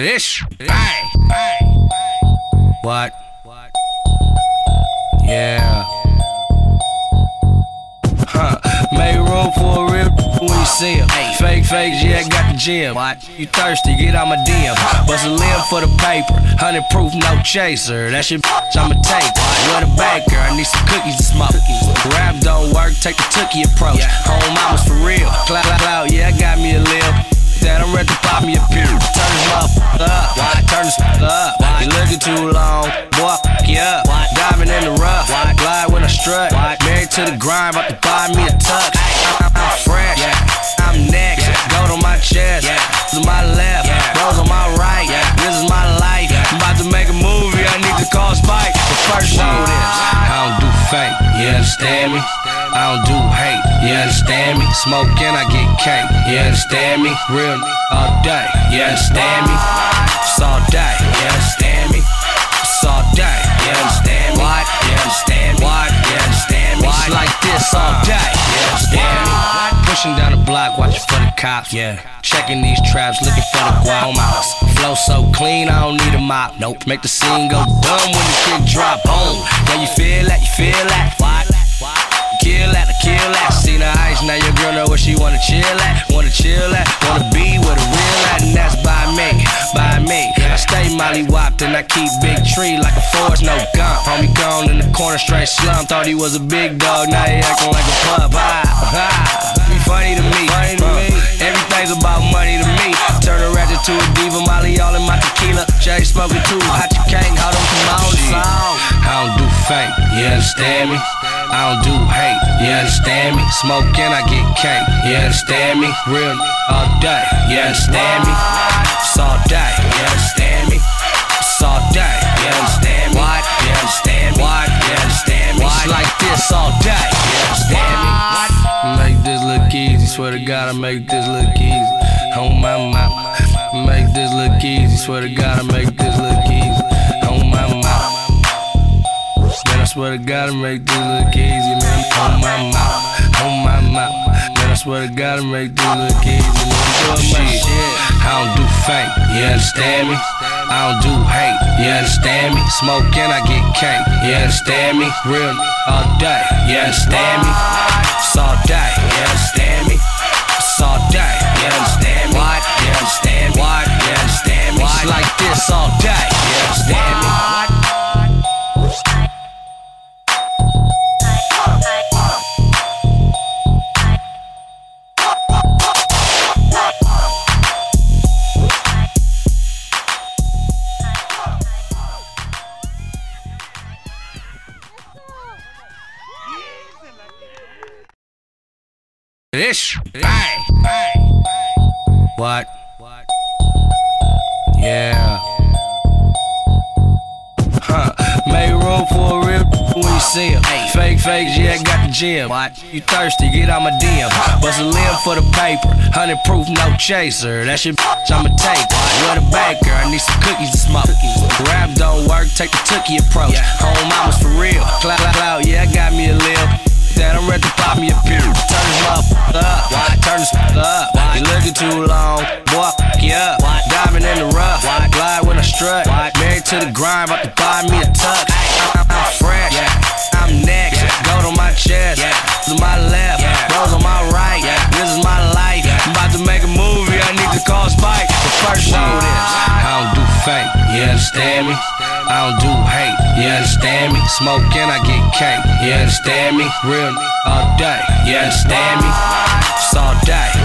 Ish. Hey. What? Yeah. Make room for a real when you see him. Fake fakes, yeah, got the gym. What? You thirsty, get on my DM. Bust a limb for the paper. 100 proof, no chaser. That shit, I'ma take. With a baker, I need some cookies to smoke. Rap don't work, take the tookie approach. Home mamas for real. Cloud, yeah, I got me a lil. That I'm ready to pop me a pill. Turn this motherfucker up. Turn this up. You looking too long. Boy, yeah. Diving in the rough. Glide when I strut. Married to the grind, about to buy me a tux. I'm fresh. I'm next. Gold on my chest. This is my left. Rose on my right. This is my life. I'm about to make a movie. I need to call Spike. But first, know this. I don't do fake. You understand me? I don't do hate. You understand me? Smoking, I get cake. You understand me? Real all day. You understand me? It's all day. You understand me? It's all day. You understand me? What? You understand me? What? You understand me? It's like this all day. You understand me? Pushing down the block, watching for the cops. Yeah. Checking these traps, looking for the guap. Flow so clean, I don't need a mop. Nope. Make the scene go dumb when the kick drop. Boom. Now you feel that? You feel that? What? Kill that, seen her ice, now your girl know where she wanna chill at. Wanna be with a real at, and that's by me. I stay molly-whopped and I keep big tree like a forest, no gun. Homie gone in the corner, straight slum. Thought he was a big dog, now he acting like a pup. Be funny to me. Everything's about money to me. Turn a ratchet to a diva, Molly all in my tequila. Jay smoking too hot, you can't hold on to my own song. I don't do fake, you understand me? I don't do hate, you understand me? Smoking, I get cake, you understand me? Real all day, you understand me? It's all day, you understand me? It's all day, you understand me? What? You understand me? What? You understand me? It's like this all day, you understand me? Make this look easy, swear to God I make this look easy. On my mama, make this look easy, swear to God I make this look easy. On my mama. Man, I swear to God I make this look easy, man. On my mama, man, I swear to God I make this look easy, man. Shit. I don't do fake, you understand me? I don't do hate, you understand me? Smoking, I get cake, you understand me? Real all day, you understand me? It's all day, you understand me? It's all day, you understand me? What? You understand me? What? You understand me? It's like this all day, you understand me? Ish. Hey. What? Yeah. Make room for a real when you see him. Fake fakes, yeah, got the gym. What? You thirsty, get on my DM. Bust a limb for the paper. 100 proof, no chaser. That shit, I'ma take. With a baker, I need some cookies to smoke. Rap don't work, take the tookie approach. Home mamas for real. Cloud, yeah, I got me a lil. That I'm ready to pop me a pill. Turn this motherfucker up. Turn this up. You looking too long. Boy, yeah. Diving in the rough. Glide when I strut. Married to the grind, about to buy me a tux. I'm fresh. I'm next. Gold on my chest. This is my left. Rose on my right. This is my life. I'm about to make a movie. I need to call Spike. But first, know this. I don't do fake. You understand me? I don't do hate, you understand me? Smoking, I get cake, you understand me? Real all day, you understand me? It's all day.